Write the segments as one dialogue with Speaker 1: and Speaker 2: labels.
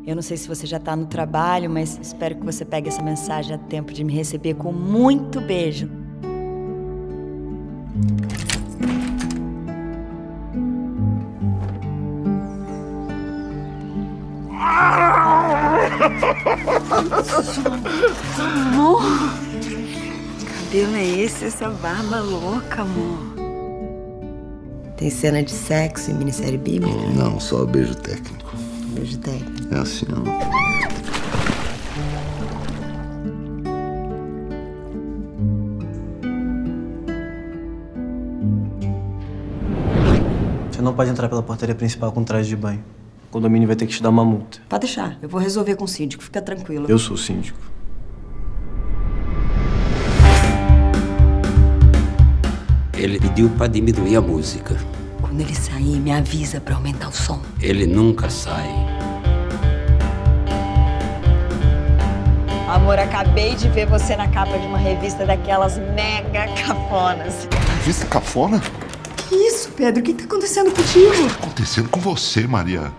Speaker 1: Eu não sei se você já tá no trabalho, mas espero que você pegue essa mensagem a tempo de me receber com muito beijo. Amor, que cabelo é esse, essa barba louca, amor? Tem cena de sexo em minissérie bíblica?
Speaker 2: Não, só beijo técnico.
Speaker 1: Beijo técnico.
Speaker 2: É assim, ó.
Speaker 3: Você não pode entrar pela portaria principal com traje de banho. O condomínio vai ter que te dar uma multa.
Speaker 1: Pode deixar, eu vou resolver com o síndico, fica tranquilo.
Speaker 3: Eu sou o síndico.
Speaker 4: Ele pediu para diminuir a música.
Speaker 1: Quando ele sair, me avisa pra aumentar o som.
Speaker 4: Ele nunca sai.
Speaker 1: Amor, acabei de ver você na capa de uma revista daquelas mega cafonas.
Speaker 2: Revista cafona?
Speaker 1: Que isso, Pedro? O que tá acontecendo contigo?
Speaker 2: O que tá acontecendo com você, Maria?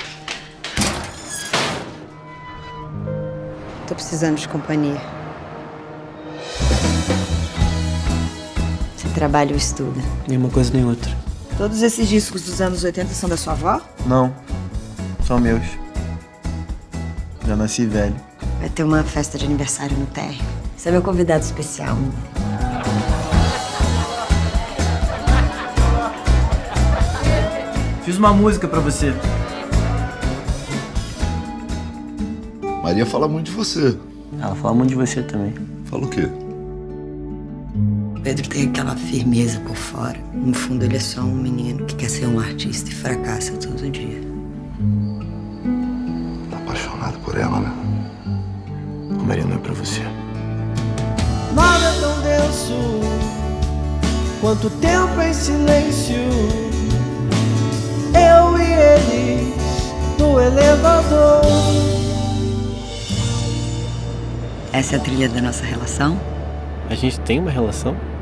Speaker 1: Tô precisando de companhia. Você trabalha ou estuda?
Speaker 3: Nenhuma coisa nem outra.
Speaker 1: Todos esses discos dos anos 80 são da sua avó?
Speaker 3: Não. São meus. Já nasci velho.
Speaker 1: Vai ter uma festa de aniversário no térreo. Você é meu convidado especial, menino.
Speaker 3: Fiz uma música pra você.
Speaker 2: Maria fala muito de você.
Speaker 3: Ela fala muito de você também.
Speaker 2: Fala o quê?
Speaker 1: Pedro tem aquela firmeza por fora. No fundo, ele é só um menino que quer ser um artista e fracassa todo dia.
Speaker 2: Tá apaixonado por ela, né?
Speaker 3: A Maria não é pra você.
Speaker 5: Nada é tão denso quanto tempo em silêncio. Eu e eles no elevador.
Speaker 1: Essa é a trilha da nossa relação?
Speaker 3: A gente tem uma relação?